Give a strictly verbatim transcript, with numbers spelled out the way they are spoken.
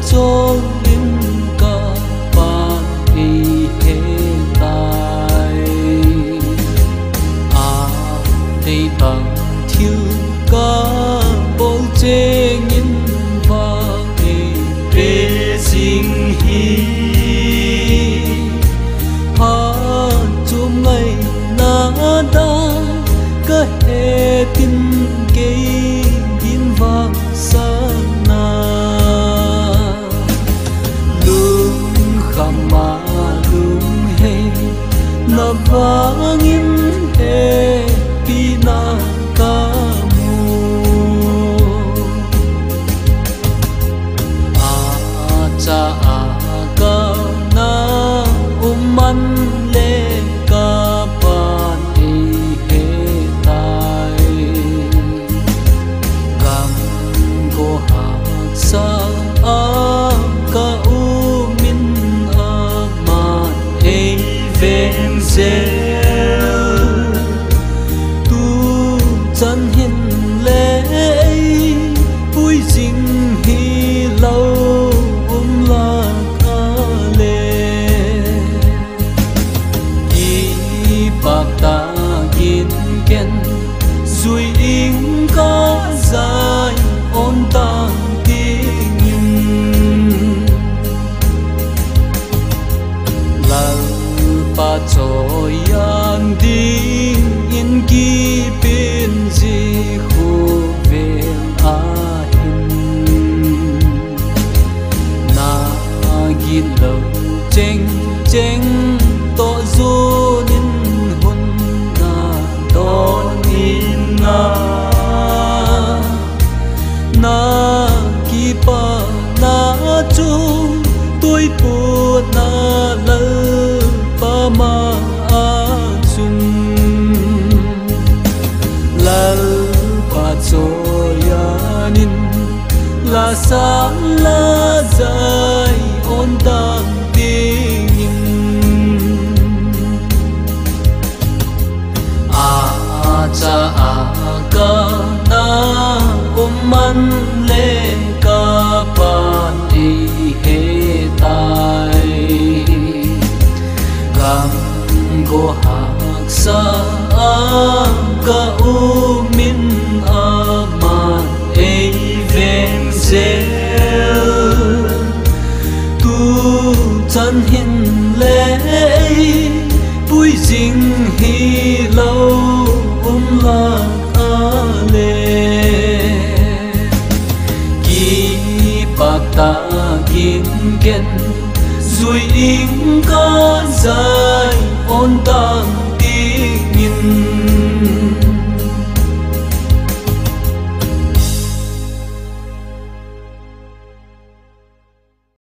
cho linh ca ba ấy hệ tai à đây bằng thiếu ca bầu chế nghìn vàng ấy bê sinh hi ha chum ngày na da ka he tin ke din vang sana lung khama lung he na vangin he pina kamu acha aga na umman le ka pan e he tai gam go ha sa a ka u min a man e ven se tu chân hin le vui ding hi lâu um la ka le i bạc ta kin ken zui ing ka zai on tang ting lal pa cho yan ding in ki pin ji khu vel a hin na gin lo cheng cheng to zu nin hun na don in na na ki pa na chu tôi pu na lơ pa ma a sun lal pa cho ya nin la sa la zai on tang ting a cha a ka na umman le ka pan e he tai gam go hak sa a ka u min a man e ven zel tu chân hin le vui ding hi lâu um la a le ki bạc ta kin ken zui ing ka zai on tang